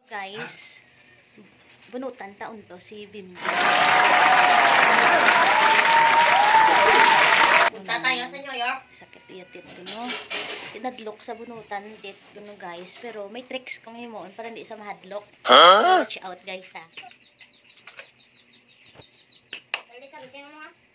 Guys, bunutan taon to si Bimbo. Punta tayo sa New York. Sakit iyatit kuno. Tinadlok sa bunutan dit kuno guys, pero may tricks kung himoon para hindi sa mahadlok. Watch out guys ha. Dali sa mo.